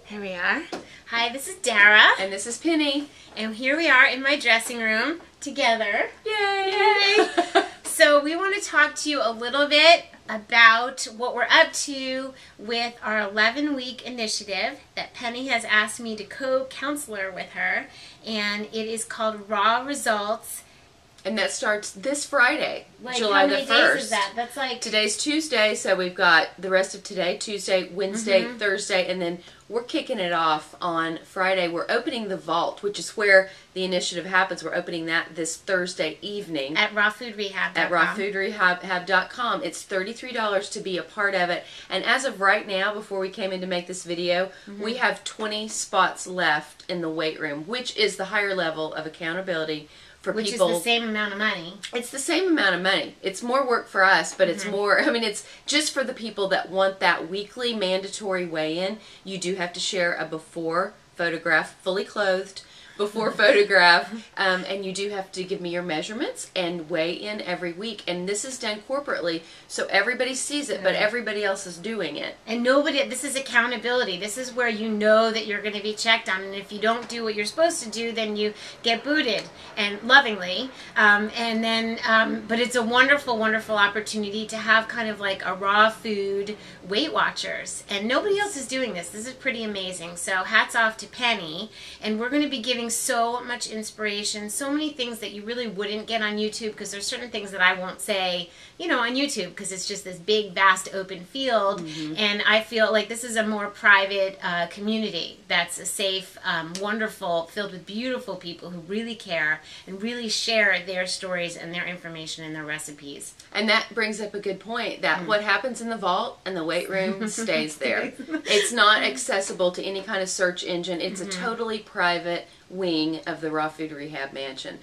Here we are. Hi, this is Dara. And this is Penny. And here we are in my dressing room together. Yay! Yay! So we want to talk to you a little bit about what we're up to with our 11-week initiative that Penny has asked me to co-counselor with her. And it is called Raw Results. And that starts this Friday, Like, July the 1st. how many days is that? That's like... Today's Tuesday, so we've got the rest of today, Tuesday, Wednesday, Thursday, and then we're kicking it off on Friday. We're opening the vault, which is where the initiative happens. We're opening that this Thursday evening. At rawfoodrehab.com. At rawfoodrehab.com. It's $33 to be a part of it. And as of right now, before we came in to make this video, we have 20 spots left in the weight room, which is the higher level of accountability for Which people. is the same amount of money. It's the same amount of money. It's more work for us, but it's more, I mean, it's just for the people that want that weekly mandatory weigh-in. You do have to share a before photograph, fully clothed, before photograph, and you do have to give me your measurements and weigh in every week. And this is done corporately, so everybody sees it, but everybody else is doing it. And nobody, this is accountability. This is where you know that you're going to be checked on, and if you don't do what you're supposed to do, then you get booted, and lovingly. And then, but it's a wonderful, wonderful opportunity to have kind of like a raw food Weight Watchers, and nobody else is doing this. This is pretty amazing. So hats off to Penny, and we're going to be giving so much inspiration, so many things that you really wouldn't get on YouTube, because there's certain things that I won't say, you know, on YouTube, because it's just this big, vast, open field, and I feel like this is a more private community that's a safe, wonderful, filled with beautiful people who really care and really share their stories and their information and their recipes. And that brings up a good point, that what happens in the vault and the weight room stays there. It's not accessible to any kind of search engine. It's a totally private wing of the Raw Food Rehab Mansion.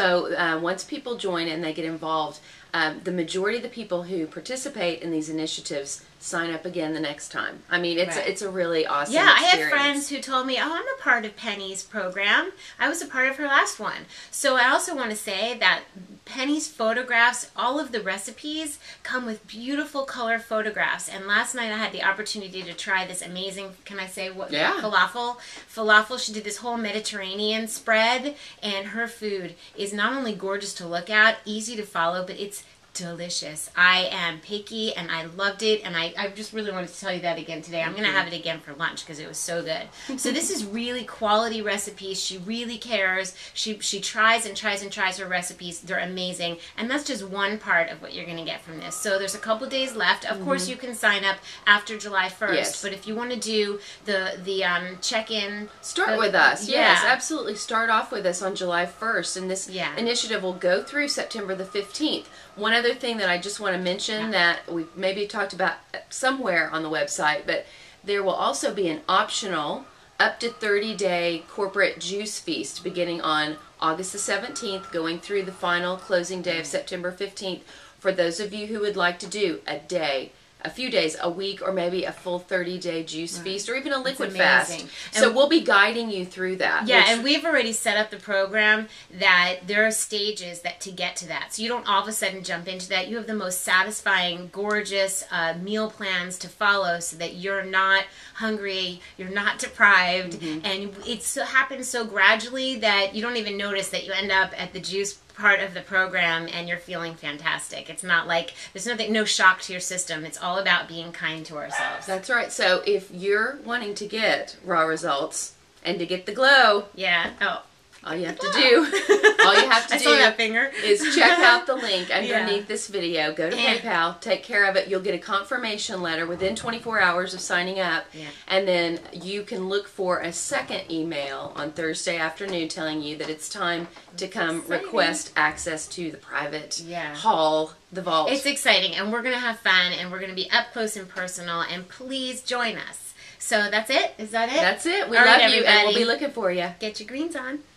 So once people join and they get involved, the majority of the people who participate in these initiatives sign up again the next time. I mean, it's a really awesome experience. I have friends who told me, oh, I'm a part of Penny's program. I was a part of her last one. So I also want to say that Penny's photographs, all of the recipes come with beautiful color photographs. And last night I had the opportunity to try this amazing, can I say what? Yeah. Falafel. She did this whole Mediterranean spread, and her food is not only gorgeous to look at, easy to follow, but it's delicious. I am picky, and I loved it, and I just really wanted to tell you that again today. I'm going to have it again for lunch because it was so good. So this is really quality recipes. She really cares. She tries and tries and tries her recipes. They're amazing, and that's just one part of what you're going to get from this. So there's a couple days left. Of course, you can sign up after July 1st, but if you want to do the check-in... Start with us. Yes, absolutely. Start off with us on July 1st, and this initiative will go through September the 15th. One other thing that I just want to mention that we maybe talked about somewhere on the website, but there will also be an optional up to 30-day corporate juice feast beginning on August the 17th, going through the final closing day of September 15th, for those of you who would like to do a day, a few days, a week, or maybe a full 30-day juice feast, or even a liquid fast. So we'll be guiding you through that. Yeah, and we've already set up the program that there are stages that to get to that. So you don't all of a sudden jump into that. You have the most satisfying, gorgeous meal plans to follow so that you're not hungry, you're not deprived, and it happens so gradually that you don't even notice that you end up at the juice part of the program and you're feeling fantastic. It's not like, there's no shock to your system. It's all about being kind to ourselves. That's right. So if you're wanting to get raw results and to get the glow, all you have to do, that finger. is check out the link underneath this video. Go to PayPal, take care of it. You'll get a confirmation letter within 24 hours of signing up, and then you can look for a second email on Thursday afternoon telling you that it's time to come request access to the private hall, the vault. It's exciting, and we're going to have fun, and we're going to be up close and personal, and please join us. So that's it? Is that it? That's it. We love you, and we'll be looking for you. Get your greens on.